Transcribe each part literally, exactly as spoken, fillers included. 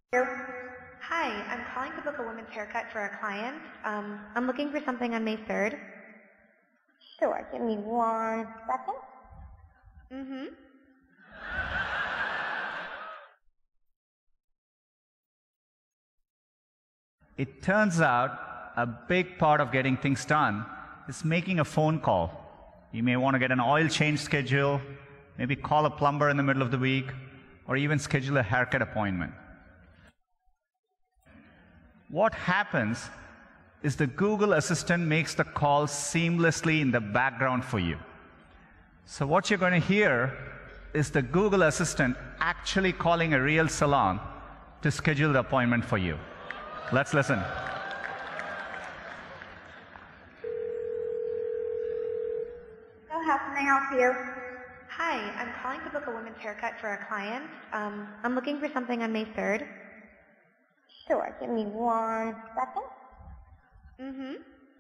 Hi, I'm calling to book a woman's haircut for a client. Um, I'm looking for something on May third. Sure, give me one second. Mm-hmm. It turns out a big part of getting things done is making a phone call. You may want to get an oil change schedule, maybe call a plumber in the middle of the week, or even schedule a haircut appointment. What happens is the Google Assistant makes the call seamlessly in the background for you. So what you're going to hear is the Google Assistant actually calling a real salon to schedule the appointment for you. Let's listen. So how can I help you? Hi, I'm calling to book a woman's haircut for a client. Um, I'm looking for something on May third. Sure, give me one second. Mm-hmm.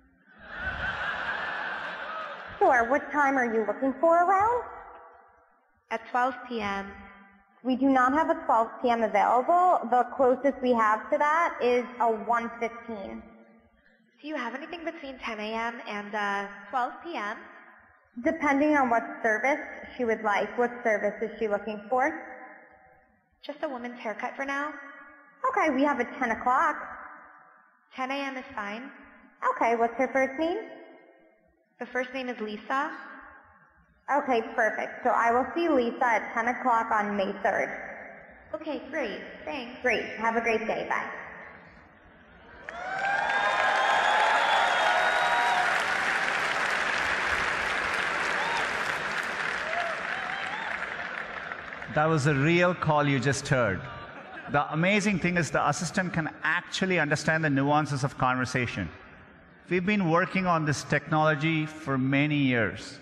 Sure, what time are you looking for around? At twelve p m We do not have a twelve p m available. The closest we have to that is a one fifteen. Do you have anything between ten a m and uh, twelve p m? Depending on what service she would like. What service is she looking for? Just a woman's haircut for now. Okay, we have a ten o'clock. ten a m is fine. Okay, what's her first name? The first name is Lisa. Okay, perfect. So I will see Lisa at ten o'clock on May third. Okay, great. Thanks. Great. Have a great day. Bye. That was a real call you just heard. The amazing thing is the assistant can actually understand the nuances of conversation. We've been working on this technology for many years.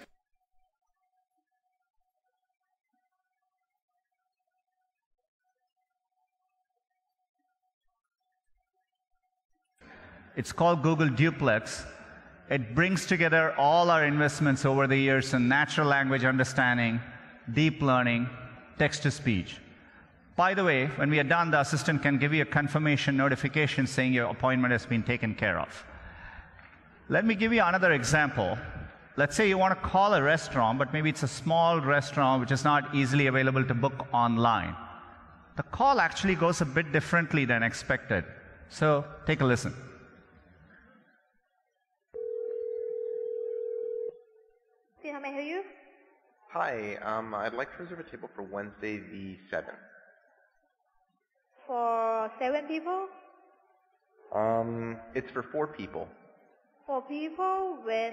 It's called Google Duplex. It brings together all our investments over the years in natural language understanding, deep learning, text-to-speech. By the way, when we are done, the assistant can give you a confirmation notification saying your appointment has been taken care of. Let me give you another example. Let's say you want to call a restaurant, but maybe it's a small restaurant which is not easily available to book online. The call actually goes a bit differently than expected. So take a listen. How may I help you? Hi, um, I'd like to reserve a table for Wednesday the seventh. For seven people? Um, it's for four people. Four people when?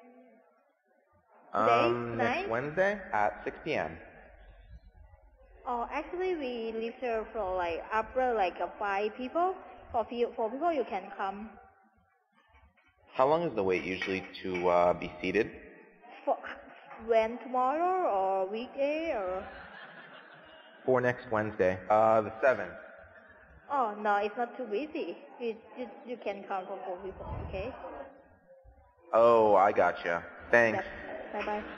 Um, Today? next Tonight? Wednesday at six p m Oh, actually we leave there for like after like uh, five people. For few, four people you can come. How long is the wait usually to uh, be seated? For when tomorrow or weekday or? For next Wednesday, uh, the seventh. Oh no, it's not too busy. You you, you can come for four people, okay? Oh, I gotcha. Thanks. Yep. Bye bye.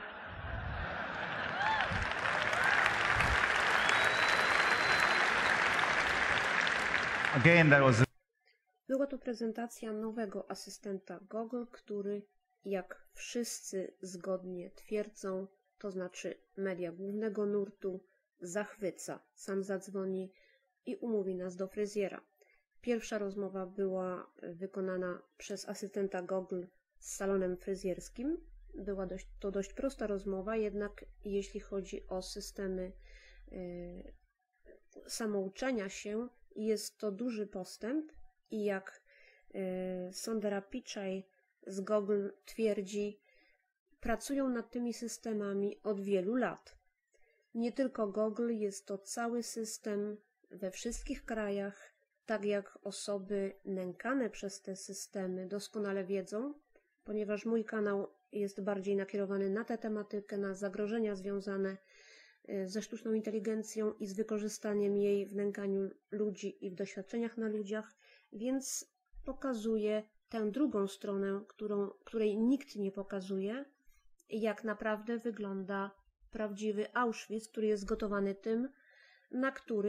Again, that was Była to prezentacja nowego asystenta Google, który, jak wszyscy zgodnie twierdzą, to znaczy media głównego nurtu, zachwyca. Sam zadzwoni i umówi nas do fryzjera. Pierwsza rozmowa była wykonana przez asystenta Google z salonem fryzjerskim. Była dość, to dość prosta rozmowa, jednak jeśli chodzi o systemy yy, samouczenia się, jest to duży postęp i jak yy, Sundara Pichai z Google twierdzi, pracują nad tymi systemami od wielu lat. Nie tylko Google, jest to cały system we wszystkich krajach, tak jak osoby nękane przez te systemy doskonale wiedzą, ponieważ mój kanał jest bardziej nakierowany na tę tematykę, na zagrożenia związane ze sztuczną inteligencją i z wykorzystaniem jej w nękaniu ludzi i w doświadczeniach na ludziach, więc pokazuję tę drugą stronę, którą, której nikt nie pokazuje, jak naprawdę wygląda prawdziwy Auschwitz, który jest zgotowany tym, na których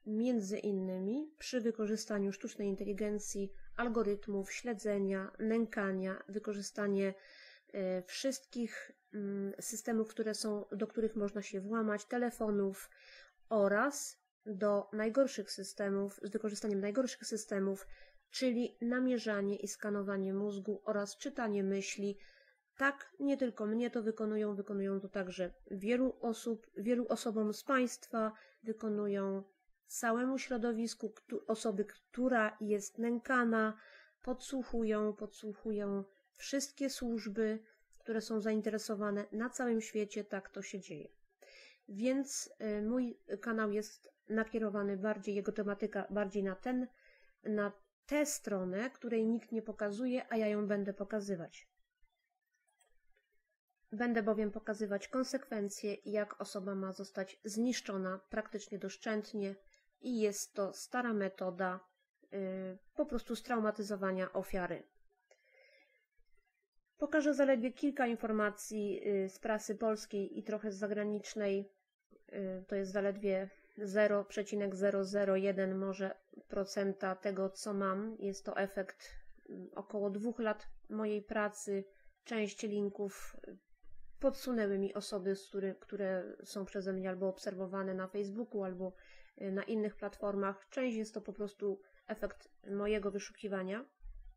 między innymi przy wykorzystaniu sztucznej inteligencji, algorytmów, śledzenia, nękania, wykorzystanie y, wszystkich y, systemów, które są, do których można się włamać, telefonów oraz do najgorszych systemów, z wykorzystaniem najgorszych systemów, czyli namierzanie i skanowanie mózgu oraz czytanie myśli. Tak, nie tylko mnie to wykonują, wykonują to także wielu osób, wielu osobom z państwa, wykonują całemu środowisku osoby, która jest nękana, podsłuchują, podsłuchują wszystkie służby, które są zainteresowane na całym świecie, tak to się dzieje. Więc y, mój kanał jest nakierowany bardziej, jego tematyka bardziej na ten, na tę stronę, której nikt nie pokazuje, a ja ją będę pokazywać. Będę bowiem pokazywać konsekwencje, jak osoba ma zostać zniszczona praktycznie doszczętnie i jest to stara metoda yy, po prostu straumatyzowania ofiary. Pokażę zaledwie kilka informacji yy, z prasy polskiej i trochę z zagranicznej. Yy, to jest zaledwie zero przecinek zero zero jeden może procenta tego, co mam. Jest to efekt yy, około dwóch lat mojej pracy. Część linków podsunęły mi osoby, które, które są przeze mnie albo obserwowane na Facebooku, albo na innych platformach. Część jest to po prostu efekt mojego wyszukiwania.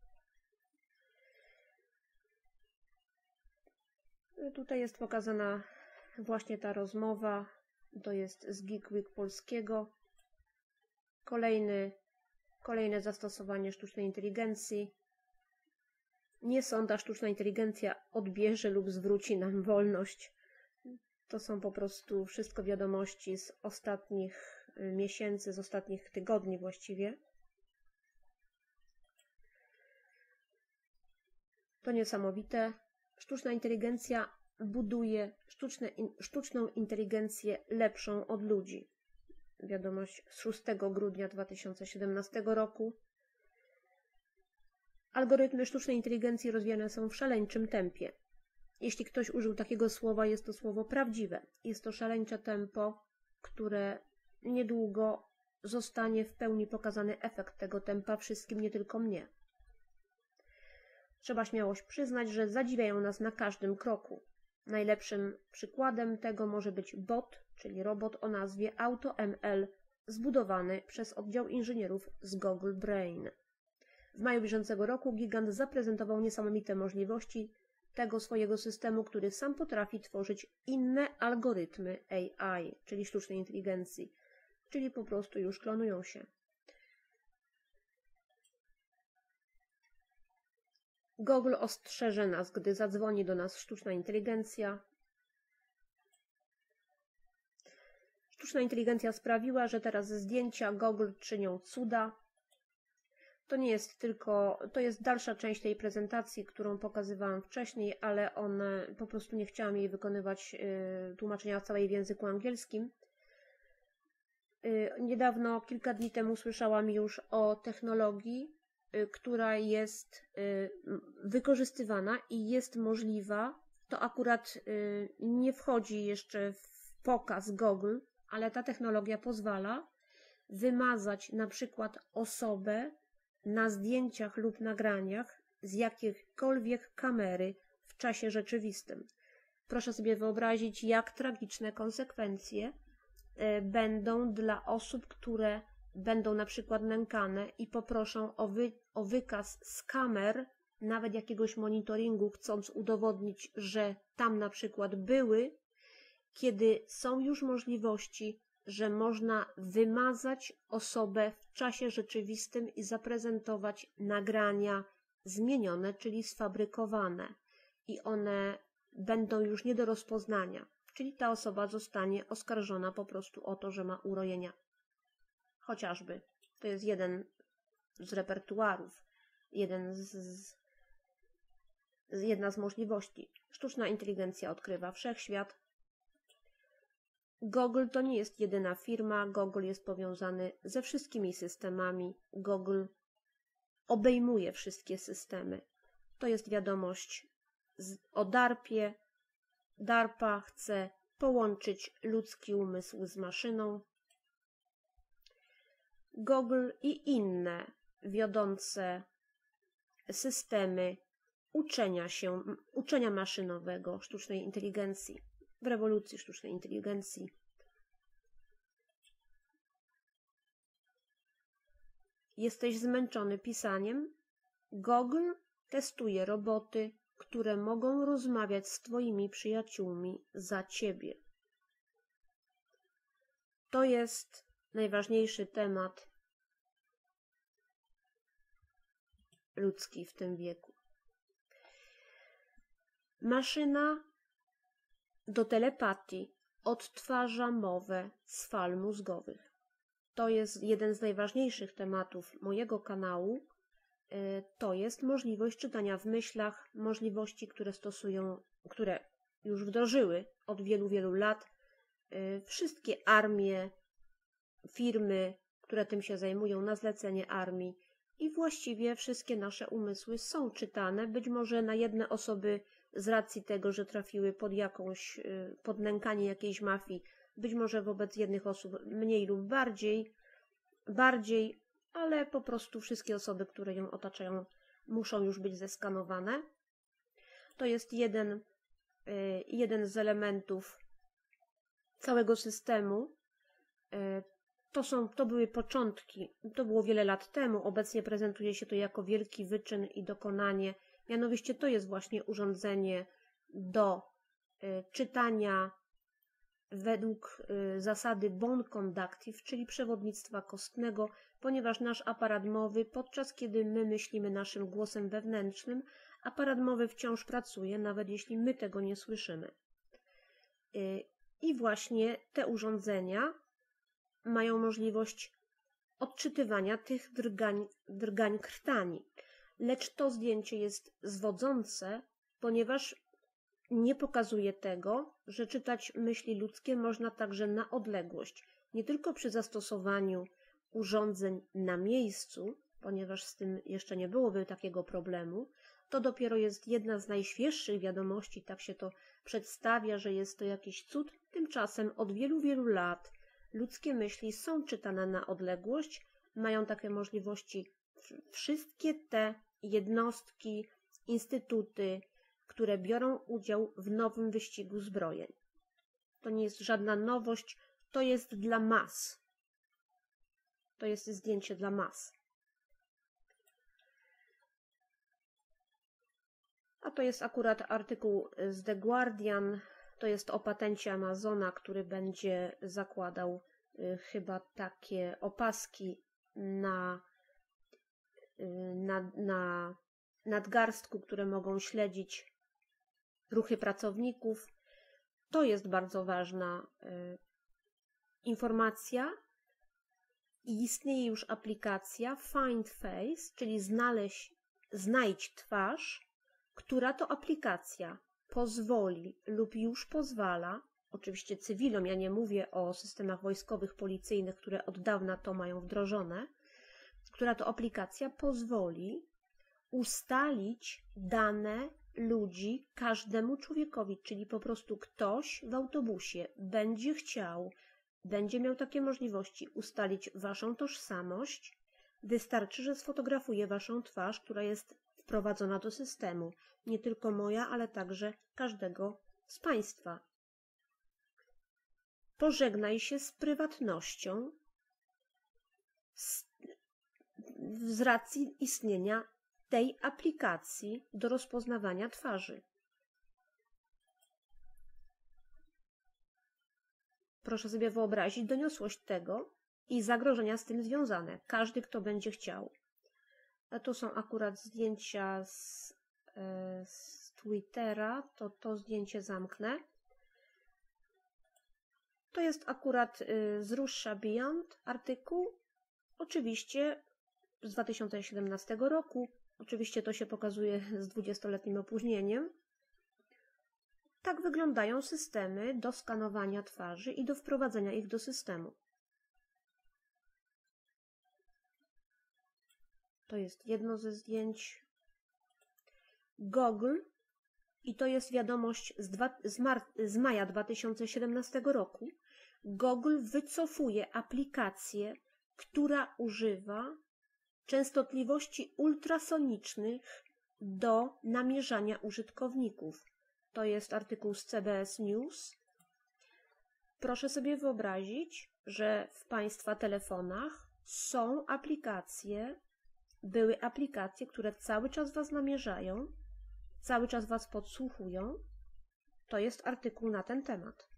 Tutaj jest pokazana właśnie ta rozmowa. To jest z Geek Week polskiego. Kolejny, kolejne zastosowanie sztucznej inteligencji. Nie sąda, sztuczna inteligencja odbierze lub zwróci nam wolność. To są po prostu wszystko wiadomości z ostatnich miesięcy, z ostatnich tygodni właściwie. To niesamowite. Sztuczna inteligencja buduje sztuczne, sztuczną inteligencję lepszą od ludzi. Wiadomość z szóstego grudnia dwa tysiące siedemnastego roku. Algorytmy sztucznej inteligencji rozwijane są w szaleńczym tempie. Jeśli ktoś użył takiego słowa, jest to słowo prawdziwe. Jest to szaleńcze tempo, które niedługo zostanie w pełni pokazany efekt tego tempa wszystkim, nie tylko mnie. Trzeba śmiałość przyznać, że zadziwiają nas na każdym kroku. Najlepszym przykładem tego może być bot, czyli robot o nazwie AutoML, zbudowany przez oddział inżynierów z Google Brain. W maju bieżącego roku gigant zaprezentował niesamowite możliwości tego swojego systemu, który sam potrafi tworzyć inne algorytmy A I, czyli sztucznej inteligencji, czyli po prostu już klonują się. Google ostrzeże nas, gdy zadzwoni do nas sztuczna inteligencja. Sztuczna inteligencja sprawiła, że teraz zdjęcia Google czynią cuda. To nie jest tylko, to jest dalsza część tej prezentacji, którą pokazywałam wcześniej, ale one, po prostu nie chciałam jej wykonywać y, tłumaczenia całej w języku angielskim. Y, niedawno, kilka dni temu słyszałam już o technologii, y, która jest y, wykorzystywana i jest możliwa. To akurat y, nie wchodzi jeszcze w pokaz Google, ale ta technologia pozwala wymazać na przykład osobę na zdjęciach lub nagraniach z jakiejkolwiek kamery w czasie rzeczywistym. Proszę sobie wyobrazić, jak tragiczne konsekwencje będą dla osób, które będą na przykład nękane i poproszą o, wy, o wykaz z kamer, nawet jakiegoś monitoringu, chcąc udowodnić, że tam na przykład były, kiedy są już możliwości, że można wymazać osobę w czasie rzeczywistym i zaprezentować nagrania zmienione, czyli sfabrykowane. I one będą już nie do rozpoznania. Czyli ta osoba zostanie oskarżona po prostu o to, że ma urojenia. Chociażby. To jest jeden z repertuarów. Jeden z, z, jedna z możliwości. Sztuczna inteligencja odkrywa wszechświat. Google to nie jest jedyna firma, Google jest powiązany ze wszystkimi systemami, Google obejmuje wszystkie systemy. To jest wiadomość z, o DARPie. DARPA chce połączyć ludzki umysł z maszyną. Google i inne wiodące systemy uczenia się, uczenia maszynowego, sztucznej inteligencji, w rewolucji sztucznej inteligencji. Jesteś zmęczony pisaniem? Google testuje roboty, które mogą rozmawiać z twoimi przyjaciółmi za ciebie. To jest najważniejszy temat ludzki w tym wieku. Maszyna do telepatii odtwarza mowę z fal mózgowych. To jest jeden z najważniejszych tematów mojego kanału. To jest możliwość czytania w myślach, możliwości, które stosują, które już wdrożyły od wielu, wielu lat wszystkie armie, firmy, które tym się zajmują na zlecenie armii i właściwie wszystkie nasze umysły są czytane, być może na jedne osoby z racji tego, że trafiły pod jakąś, pod nękanie jakiejś mafii, być może wobec jednych osób mniej lub bardziej, bardziej, ale po prostu wszystkie osoby, które ją otaczają, muszą już być zeskanowane. To jest jeden, jeden z elementów całego systemu. To, są, to były początki, to było wiele lat temu, obecnie prezentuje się to jako wielki wyczyn i dokonanie. Mianowicie to jest właśnie urządzenie do czytania według zasady bone conductive, czyli przewodnictwa kostnego, ponieważ nasz aparat mowy, podczas kiedy my myślimy naszym głosem wewnętrznym, aparat mowy wciąż pracuje, nawet jeśli my tego nie słyszymy. I właśnie te urządzenia mają możliwość odczytywania tych drgań, drgań krtani. Lecz to zdjęcie jest zwodzące, ponieważ nie pokazuje tego, że czytać myśli ludzkie można także na odległość. Nie tylko przy zastosowaniu urządzeń na miejscu, ponieważ z tym jeszcze nie byłoby takiego problemu. To dopiero jest jedna z najświeższych wiadomości, tak się to przedstawia, że jest to jakiś cud. Tymczasem od wielu, wielu lat ludzkie myśli są czytane na odległość, mają takie możliwości wszystkie te jednostki, instytuty, które biorą udział w nowym wyścigu zbrojeń. To nie jest żadna nowość, to jest dla mas. To jest zdjęcie dla mas. A to jest akurat artykuł z The Guardian. To jest o patencie Amazona, który będzie zakładał y, chyba takie opaski na, y, na, na nadgarstku, które mogą śledzić ruchy pracowników. To jest bardzo ważna y, informacja. I istnieje już aplikacja Find Face, czyli znaleźć, znajdź twarz, która to aplikacja pozwoli lub już pozwala, oczywiście cywilom, ja nie mówię o systemach wojskowych, policyjnych, które od dawna to mają wdrożone, która to aplikacja pozwoli ustalić dane ludzi każdemu człowiekowi, czyli po prostu ktoś w autobusie będzie chciał, będzie miał takie możliwości ustalić waszą tożsamość, wystarczy, że sfotografuje waszą twarz, która jest wprowadzona do systemu. Nie tylko moja, ale także każdego z państwa. Pożegnaj się z prywatnością z, z racji istnienia tej aplikacji do rozpoznawania twarzy. Proszę sobie wyobrazić doniosłość tego i zagrożenia z tym związane. Każdy, kto będzie chciał. A tu są akurat zdjęcia z, e, z Twittera, to to zdjęcie zamknę. To jest akurat y, z Russia Beyond artykuł, oczywiście z dwa tysiące siedemnastego roku. Oczywiście to się pokazuje z dwudziestoletnim opóźnieniem. Tak wyglądają systemy do skanowania twarzy i do wprowadzenia ich do systemu. To jest jedno ze zdjęć. Google, i to jest wiadomość z, dwa, z, mar, z maja dwa tysiące siedemnastego roku, Google wycofuje aplikację która używa częstotliwości ultrasonicznych do namierzania użytkowników. To jest artykuł z C B S News. Proszę sobie wyobrazić, że w Państwa telefonach są aplikacje, były aplikacje, które cały czas Was namierzają, cały czas Was podsłuchują. To jest artykuł na ten temat.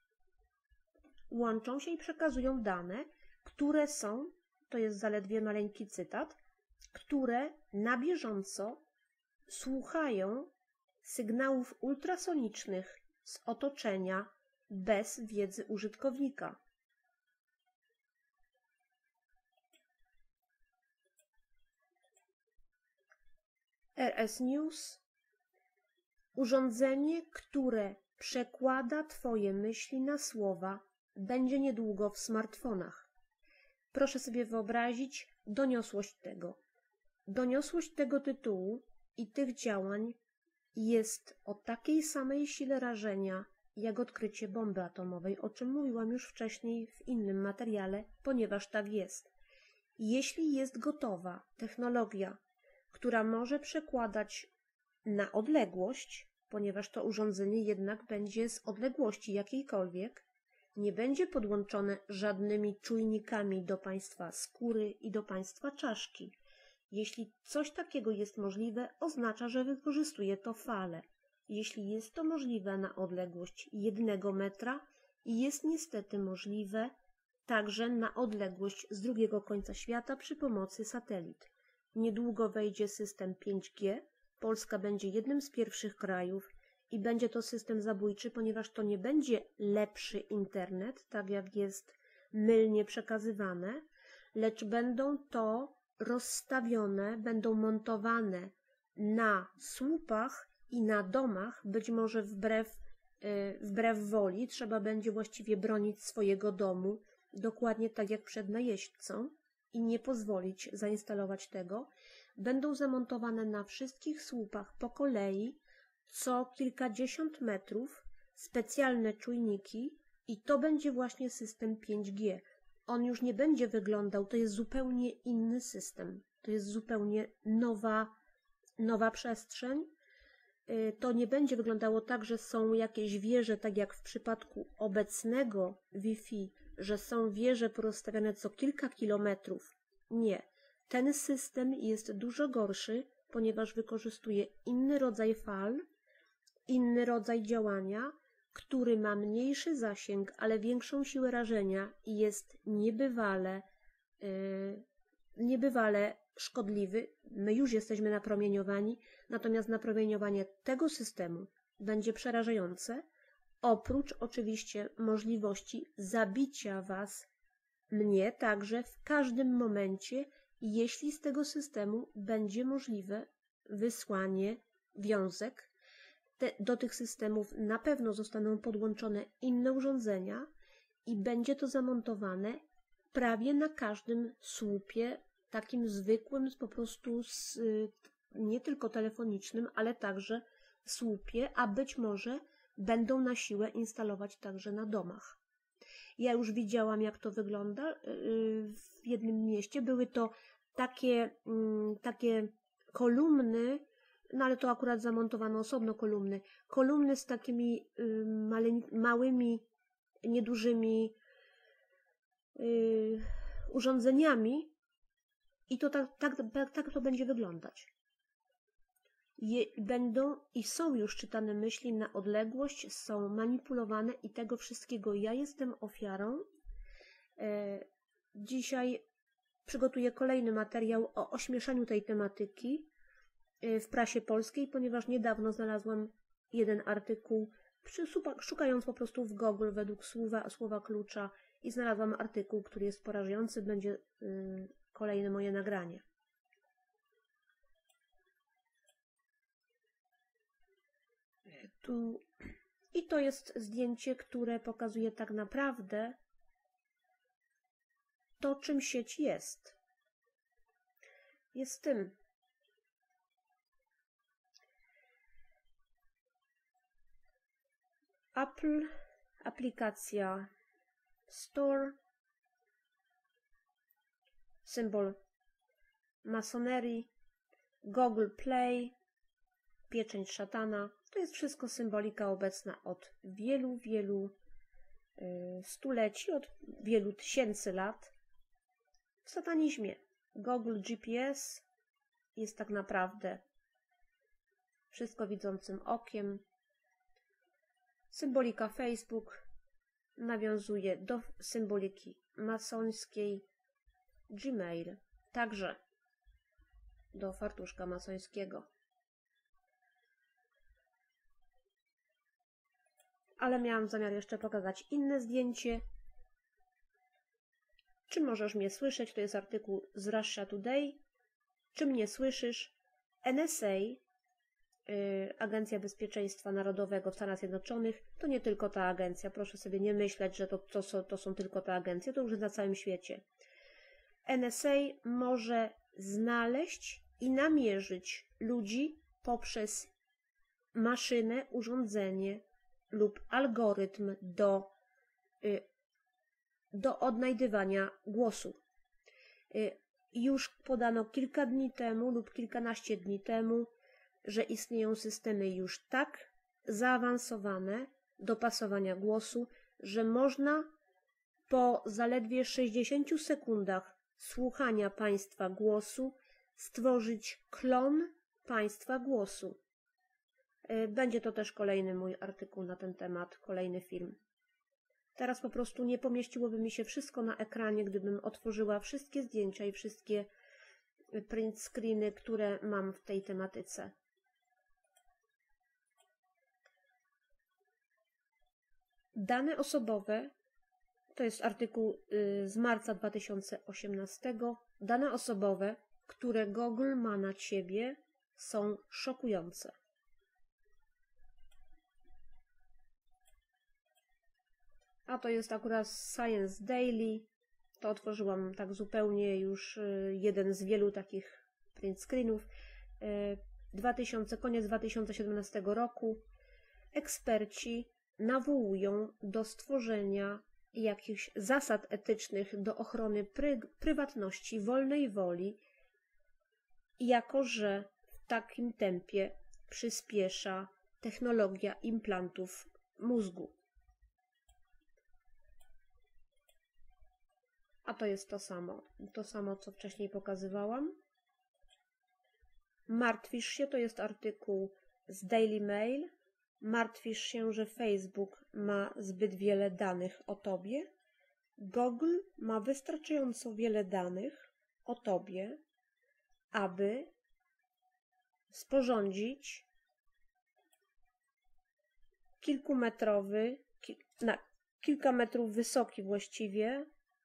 Łączą się i przekazują dane, które są, to jest zaledwie maleńki cytat, które na bieżąco słuchają sygnałów ultrasonicznych z otoczenia bez wiedzy użytkownika. R S News. Urządzenie, które przekłada Twoje myśli na słowa, będzie niedługo w smartfonach. Proszę sobie wyobrazić doniosłość tego. Doniosłość tego tytułu i tych działań jest o takiej samej sile rażenia, jak odkrycie bomby atomowej, o czym mówiłam już wcześniej w innym materiale, ponieważ tak jest. Jeśli jest gotowa technologia, która może przekładać na odległość, ponieważ to urządzenie jednak będzie z odległości jakiejkolwiek, nie będzie podłączone żadnymi czujnikami do Państwa skóry i do Państwa czaszki. Jeśli coś takiego jest możliwe, oznacza, że wykorzystuje to fale. Jeśli jest to możliwe na odległość jednego metra, jest niestety możliwe także na odległość z drugiego końca świata przy pomocy satelit. Niedługo wejdzie system pięć G. Polska będzie jednym z pierwszych krajów i będzie to system zabójczy, ponieważ to nie będzie lepszy internet, tak jak jest mylnie przekazywane, lecz będą to rozstawione, będą montowane na słupach i na domach, być może wbrew, yy, wbrew woli, trzeba będzie właściwie bronić swojego domu, dokładnie tak jak przed najeźdźcą i nie pozwolić zainstalować tego. Będą zamontowane na wszystkich słupach po kolei, co kilkadziesiąt metrów, specjalne czujniki i to będzie właśnie system pięć G. On już nie będzie wyglądał, to jest zupełnie inny system, to jest zupełnie nowa, nowa przestrzeń. To nie będzie wyglądało tak, że są jakieś wieże, tak jak w przypadku obecnego Wi-Fi, że są wieże porozstawiane co kilka kilometrów. Nie. Ten system jest dużo gorszy, ponieważ wykorzystuje inny rodzaj fal, inny rodzaj działania, który ma mniejszy zasięg, ale większą siłę rażenia i jest niebywale, yy, niebywale szkodliwy. My już jesteśmy napromieniowani, natomiast napromieniowanie tego systemu będzie przerażające, oprócz oczywiście możliwości zabicia Was, mnie także w każdym momencie, jeśli z tego systemu będzie możliwe wysłanie wiązek. Te, do tych systemów na pewno zostaną podłączone inne urządzenia i będzie to zamontowane prawie na każdym słupie, takim zwykłym, po prostu z, nie tylko telefonicznym, ale także słupie, a być może będą na siłę instalować także na domach. Ja już widziałam, jak to wygląda w jednym mieście. Były to takie, takie kolumny, no ale to akurat zamontowano osobno kolumny. Kolumny z takimi y, male, małymi, niedużymi y, urządzeniami i to tak, tak, tak, tak to będzie wyglądać. Je, będą i są już czytane myśli na odległość, są manipulowane i tego wszystkiego ja jestem ofiarą. E, dzisiaj przygotuję kolejny materiał o ośmieszaniu tej tematyki w prasie polskiej, ponieważ niedawno znalazłam jeden artykuł, szukając po prostu w Google według słowa, słowa klucza i znalazłam artykuł, który jest porażający, będzie y, kolejne moje nagranie. Tu. I to jest zdjęcie, które pokazuje tak naprawdę to, czym sieć jest. Jest tym. Apple, aplikacja Store, symbol masonerii, Google Play, pieczęć szatana. To jest wszystko symbolika obecna od wielu, wielu y, stuleci, od wielu tysięcy lat. W satanizmie Google G P S jest tak naprawdę wszystko widzącym okiem. Symbolika Facebook nawiązuje do symboliki masońskiej. Gmail także do fartuszka masońskiego. Ale miałam zamiar jeszcze pokazać inne zdjęcie. Czy możesz mnie słyszeć? To jest artykuł z Russia Today. Czy mnie słyszysz? N S A, yy, Agencja Bezpieczeństwa Narodowego w Stanach Zjednoczonych, to nie tylko ta agencja. Proszę sobie nie myśleć, że to, to, są, to są tylko te agencje. To już jest na całym świecie. N S A może znaleźć i namierzyć ludzi poprzez maszynę, urządzenie lub algorytm do, do odnajdywania głosu. Już podano kilka dni temu lub kilkanaście dni temu, że istnieją systemy już tak zaawansowane do pasowania głosu, że można po zaledwie sześćdziesięciu sekundach słuchania państwa głosu stworzyć klon państwa głosu. Będzie to też kolejny mój artykuł na ten temat, kolejny film. Teraz po prostu nie pomieściłoby mi się wszystko na ekranie, gdybym otworzyła wszystkie zdjęcia i wszystkie print screeny, które mam w tej tematyce. Dane osobowe, to jest artykuł z marca dwa tysiące osiemnastego. Dane osobowe, które Google ma na ciebie, są szokujące. A to jest akurat Science Daily. To otworzyłam tak zupełnie już jeden z wielu takich print screenów. dwa tysiące, koniec dwa tysiące siedemnastego roku. Eksperci nawołują do stworzenia jakichś zasad etycznych do ochrony pry, prywatności, wolnej woli, jako że w takim tempie przyspiesza technologia implantów mózgu. A to jest to samo, to samo, co wcześniej pokazywałam. Martwisz się, to jest artykuł z Daily Mail. Martwisz się, że Facebook ma zbyt wiele danych o tobie? Google ma wystarczająco wiele danych o tobie, aby sporządzić kilkumetrowy, ki, na kilka metrów wysoki właściwie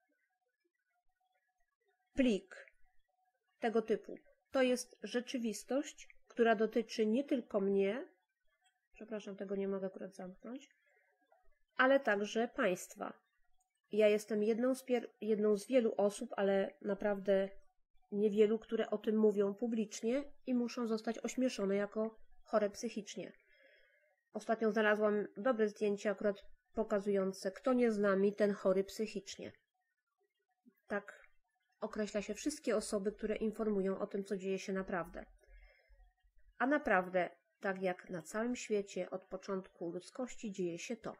plik tego typu. To jest rzeczywistość, która dotyczy nie tylko mnie, przepraszam, tego nie mogę akurat zamknąć, ale także państwa. Ja jestem jedną z, jedną z wielu osób, ale naprawdę niewielu, które o tym mówią publicznie i muszą zostać ośmieszone jako chore psychicznie. Ostatnio znalazłam dobre zdjęcie akurat pokazujące, kto nie z nami, ten chory psychicznie. Tak określa się wszystkie osoby, które informują o tym, co dzieje się naprawdę. A naprawdę, tak jak na całym świecie od początku ludzkości dzieje się to.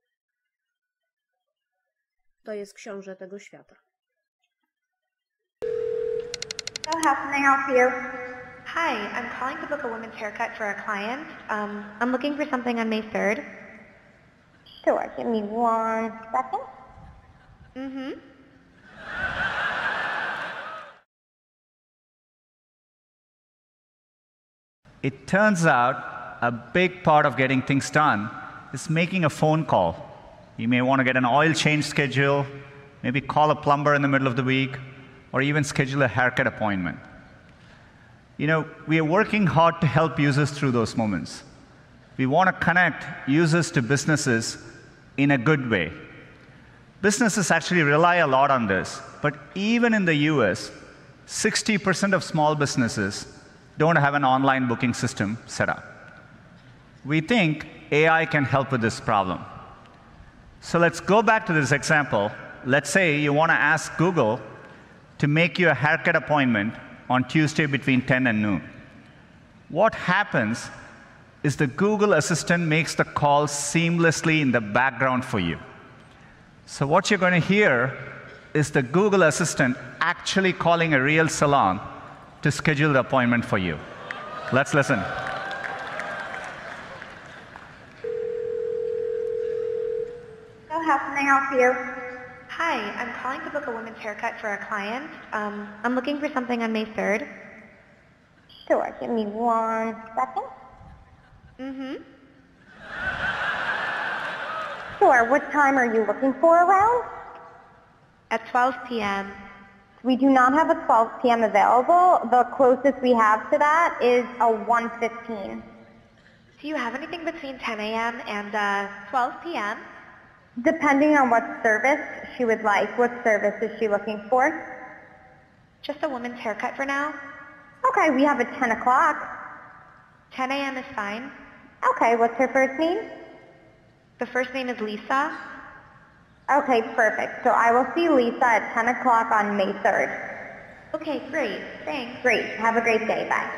To jest książę tego świata. So how can I help you? Hi, I'm calling to book a women's haircut for a client. Um, I'm looking for something on May third. Sure, give me one second. Mm-hmm. It turns out a big part of getting things done is making a phone call. You may want to get an oil change schedule, maybe call a plumber in the middle of the week, or even schedule a haircut appointment. You know, we are working hard to help users through those moments. We want to connect users to businesses in a good way. Businesses actually rely a lot on this, but even in the U S, sixty percent of small businesses don't have an online booking system set up. We think A I can help with this problem. So let's go back to this example. Let's say you want to ask Google to make you a haircut appointment on Tuesday between ten and noon. What happens is the Google Assistant makes the call seamlessly in the background for you. So what you're going to hear is the Google Assistant actually calling a real salon to schedule the appointment for you. Let's listen. So how can I help you? Hi, I'm calling to book a women's haircut for a client. Um, I'm looking for something on May third. Sure, give me one second. Mm-hmm. Sure, what time are you looking for around? At twelve p m We do not have a twelve p m available. The closest we have to that is a one fifteen. Do you have anything between ten a m and uh, twelve p m? Depending on what service she would like. What service is she looking for? Just a woman's haircut for now. Okay, we have a ten o'clock. ten a m is fine. Okay, what's her first name? The first name is Lisa. Okay, perfect. So I will see Lisa at ten o'clock on May third. Okay, great. Thanks. Great. Have a great day. Bye.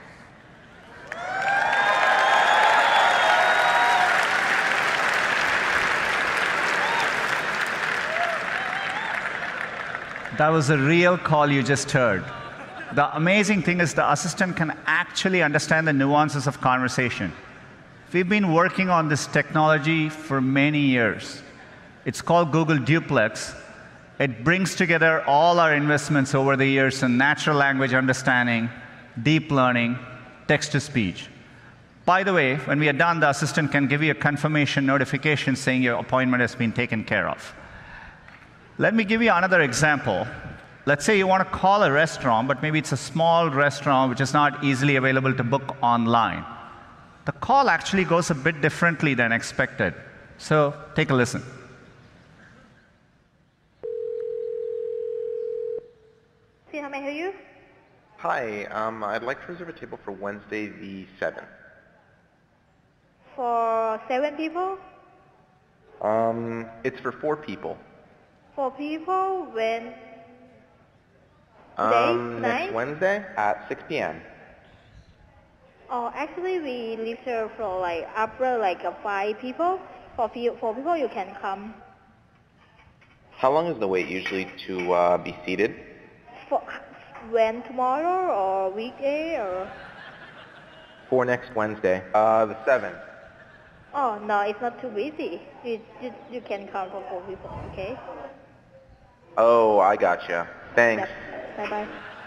That was a real call you just heard. The amazing thing is the assistant can actually understand the nuances of conversation. We've been working on this technology for many years. It's called Google Duplex. It brings together all our investments over the years in natural language understanding, deep learning, text-to-speech. By the way, when we are done, the assistant can give you a confirmation notification saying your appointment has been taken care of. Let me give you another example. Let's say you want to call a restaurant, but maybe it's a small restaurant which is not easily available to book online. The call actually goes a bit differently than expected. So take a listen. See, how may I help you? Hi, um, I'd like to reserve a table for Wednesday the seventh. For seven people? Um, it's for four people. Four people when? Today? Um, next Tonight? Wednesday at six p m Oh, actually we leave here for like after like uh, five people. For few, four people you can come. How long is the wait usually to uh, be seated? For when, tomorrow or weekday or? For next Wednesday, uh, the seventh. Oh no, it's not too busy. You you, you can come for four people, okay? Oh, I gotcha. Thanks. Bye bye.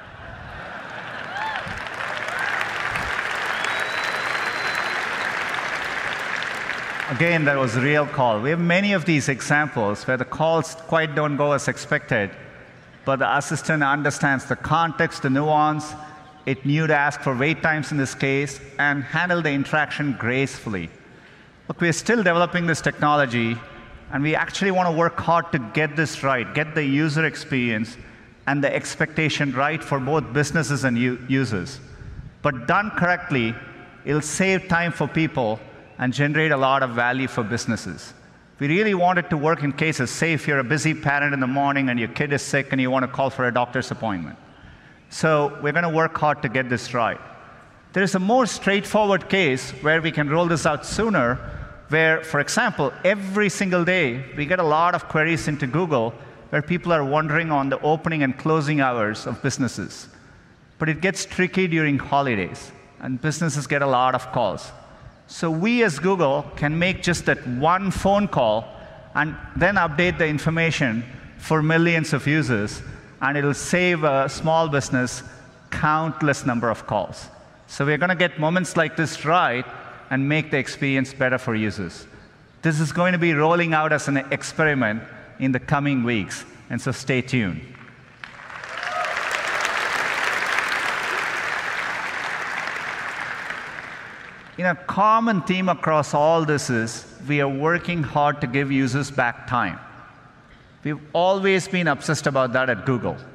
Again, that was a real call. We have many of these examples where the calls quite don't go as expected, but the assistant understands the context, the nuance. It knew to ask for wait times in this case and handle the interaction gracefully. Look, we're still developing this technology, and we actually want to work hard to get this right, get the user experience and the expectation right for both businesses and users. But done correctly, it'll save time for people and generate a lot of value for businesses. We really want it to work in cases, say if you're a busy parent in the morning and your kid is sick and you want to call for a doctor's appointment. So we're going to work hard to get this right. There is a more straightforward case where we can roll this out sooner, where, for example, every single day we get a lot of queries into Google where people are wondering on the opening and closing hours of businesses. But it gets tricky during holidays, and businesses get a lot of calls. So we as Google can make just that one phone call and then update the information for millions of users, and it'll save a small business countless number of calls. So we're going to get moments like this right and make the experience better for users. This is going to be rolling out as an experiment in the coming weeks, and so stay tuned. You know, a common theme across all this is we are working hard to give users back time. We've always been obsessed about that at Google.